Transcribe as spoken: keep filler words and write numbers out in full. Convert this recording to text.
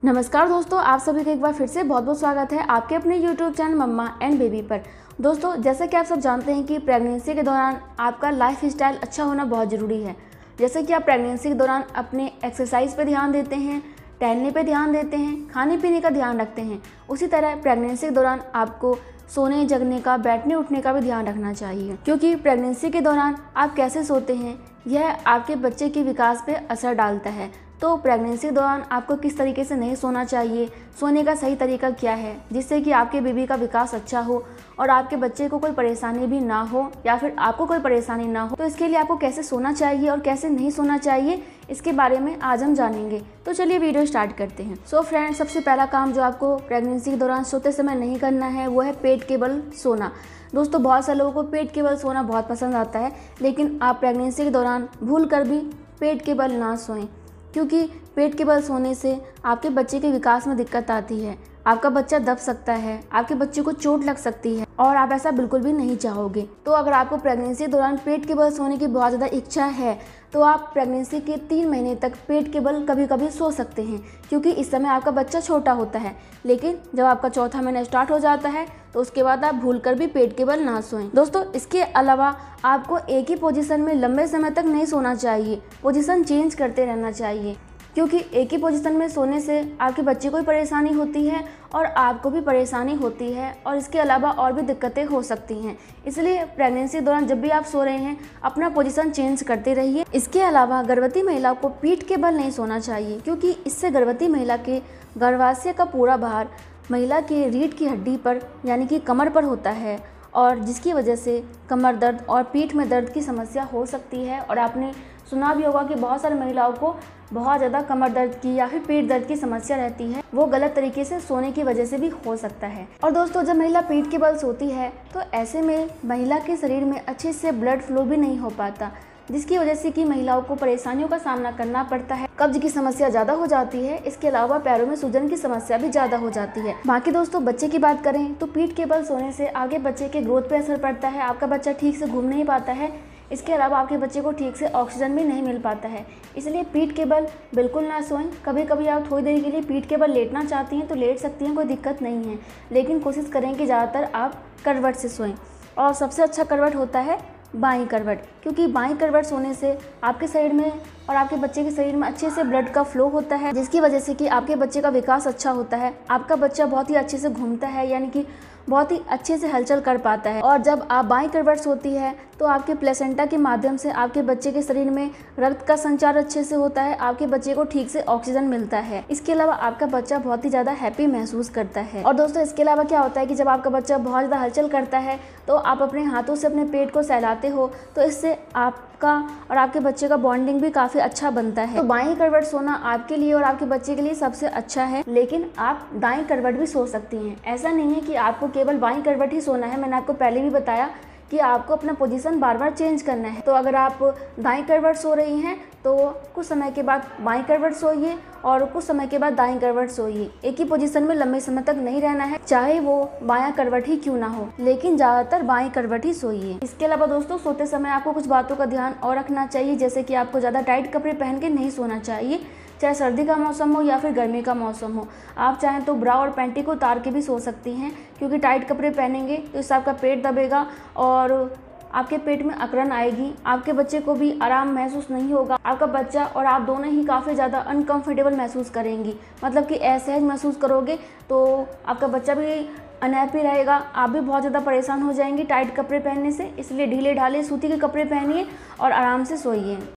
नमस्कार दोस्तों, आप सभी का एक बार फिर से बहुत बहुत स्वागत है आपके अपने YouTube channel mama and baby पर। दोस्तों, जैसा कि आप सब जानते हैं कि प्रेगनेंसी के दौरान आपका लाइफ स्टाइल अच्छा होना बहुत ज़रूरी है। जैसे कि आप प्रेगनेंसी के दौरान अपने एक्सरसाइज पे ध्यान देते हैं, टहलने पे ध्यान देते हैं, खाने पीने का ध्यान रखते हैं, उसी तरह प्रेगनेंसी के दौरान आपको सोने जगने का, बैठने उठने का भी ध्यान रखना चाहिए, क्योंकि प्रेगनेंसी के दौरान आप कैसे सोते हैं यह आपके बच्चे के विकास पे असर डालता है। तो प्रेगनेंसी के दौरान आपको किस तरीके से नहीं सोना चाहिए, सोने का सही तरीका क्या है जिससे कि आपके बेबी का विकास अच्छा हो और आपके बच्चे को कोई परेशानी भी ना हो या फिर आपको कोई परेशानी ना हो, तो इसके लिए आपको कैसे सोना चाहिए और कैसे नहीं सोना चाहिए इसके बारे में आज हम जानेंगे। तो चलिए वीडियो स्टार्ट करते हैं। सो फ्रेंड्स, सबसे पहला काम जो आपको प्रेगनेंसी के दौरान सोते समय नहीं करना है वो है पेट के बल सोना। दोस्तों, बहुत सारे लोगों को पेट के बल सोना बहुत पसंद आता है, लेकिन आप प्रेगनेंसी के दौरान भूल कर भी पेट के बल ना सोएं, क्योंकि पेट के बल सोने से आपके बच्चे के विकास में दिक्कत आती है। आपका बच्चा दब सकता है, आपके बच्चे को चोट लग सकती है और आप ऐसा बिल्कुल भी नहीं चाहोगे। तो अगर आपको प्रेगनेंसी के दौरान पेट के बल सोने की बहुत ज़्यादा इच्छा है तो आप प्रेगनेंसी के तीन महीने तक पेट के बल कभी कभी सो सकते हैं, क्योंकि इस समय आपका बच्चा छोटा होता है। लेकिन जब आपका चौथा महीना स्टार्ट हो जाता है तो उसके बाद आप भूल कर भी पेट के बल ना सोएं। दोस्तों, इसके अलावा आपको एक ही पोजीशन में लंबे समय तक नहीं सोना चाहिए, पोजीशन चेंज करते रहना चाहिए, क्योंकि एक ही पोजीशन में सोने से आपके बच्चे को भी परेशानी होती है और आपको भी परेशानी होती है और इसके अलावा और भी दिक्कतें हो सकती हैं। इसलिए प्रेगनेंसी के दौरान जब भी आप सो रहे हैं अपना पोजीशन चेंज करते रहिए। इसके अलावा गर्भवती महिला को पीठ के बल नहीं सोना चाहिए, क्योंकि इससे गर्भवती महिला के गर्भाशय का पूरा भार महिला के रीढ़ की हड्डी पर यानी कि कमर पर होता है और जिसकी वजह से कमर दर्द और पीठ में दर्द की समस्या हो सकती है। और आपने सुना भी होगा कि बहुत सारी महिलाओं को बहुत ज़्यादा कमर दर्द की या फिर पेट दर्द की समस्या रहती है, वो गलत तरीके से सोने की वजह से भी हो सकता है। और दोस्तों, जब महिला पीठ के बल सोती है तो ऐसे में महिला के शरीर में अच्छे से ब्लड फ्लो भी नहीं हो पाता, जिसकी वजह से कि महिलाओं को परेशानियों का सामना करना पड़ता है। कब्ज की समस्या ज़्यादा हो जाती है, इसके अलावा पैरों में सूजन की समस्या भी ज़्यादा हो जाती है। बाकी दोस्तों, बच्चे की बात करें तो पीठ के बल सोने से आगे बच्चे के ग्रोथ पे असर पड़ता है। आपका बच्चा ठीक से घूम नहीं पाता है, इसके अलावा आपके बच्चे को ठीक से ऑक्सीजन भी नहीं मिल पाता है। इसलिए पीठ के बल बिल्कुल ना सोएं। कभी कभी आप थोड़ी देर के लिए पीठ के बल लेटना चाहती हैं तो लेट सकती हैं, कोई दिक्कत नहीं है, लेकिन कोशिश करें कि ज़्यादातर आप करवट से सोएं। और सबसे अच्छा करवट होता है बाईं करवट, क्योंकि बाईं करवट सोने से आपके शरीर में और आपके बच्चे के शरीर में अच्छे से ब्लड का फ्लो होता है, जिसकी वजह से कि आपके बच्चे का विकास अच्छा होता है। आपका बच्चा बहुत ही अच्छे से घूमता है, यानी कि बहुत ही अच्छे से हलचल कर पाता है। और जब आप बाईं करवट सोती है तो आपके प्लेसेंटा के माध्यम से आपके बच्चे के शरीर में रक्त का संचार अच्छे से होता है, आपके बच्चे को ठीक से ऑक्सीजन मिलता है। इसके अलावा आपका बच्चा बहुत ही ज़्यादा हैप्पी महसूस करता है। और दोस्तों, इसके अलावा क्या होता है कि जब आपका बच्चा बहुत ज़्यादा हलचल करता है तो आप अपने हाथों से अपने पेट को सहलाते हो, तो इससे आपका और आपके बच्चे का बॉन्डिंग भी काफ़ी अच्छा बनता है। तो बाईं करवट सोना आपके लिए और आपके बच्चे के लिए सबसे अच्छा है, लेकिन आप दाईं करवट भी सो सकती हैं। ऐसा नहीं है कि आपको केवल बाईं करवट ही सोना है। मैंने आपको पहले भी बताया कि आपको अपना पोजीशन बार बार चेंज करना है। तो अगर आप दाईं करवट सो रही हैं तो कुछ समय के बाद बाईं करवट सोइए और कुछ समय के बाद दाईं करवट सोइए। एक ही पोजीशन में लंबे समय तक नहीं रहना है, चाहे वो बायां करवट ही क्यों ना हो, लेकिन ज़्यादातर बाईं करवट ही सोइए। इसके अलावा दोस्तों, सोते समय आपको कुछ बातों का ध्यान और रखना चाहिए, जैसे कि आपको ज़्यादा टाइट कपड़े पहन के नहीं सोना चाहिए, चाहे सर्दी का मौसम हो या फिर गर्मी का मौसम हो। आप चाहें तो ब्रा और पैंटी को उतार के भी सो सकती हैं, क्योंकि टाइट कपड़े पहनेंगे तो इससे आपका पेट दबेगा और आपके पेट में अकड़न आएगी, आपके बच्चे को भी आराम महसूस नहीं होगा। आपका बच्चा और आप दोनों ही काफ़ी ज़्यादा अनकंफर्टेबल महसूस करेंगी, मतलब कि असहज महसूस करोगे, तो आपका बच्चा भी अनहैप्पी रहेगा, आप भी बहुत ज़्यादा परेशान हो जाएंगी टाइट कपड़े पहनने से। इसलिए ढीले ढाले सूती के कपड़े पहनिए और आराम से सोइए।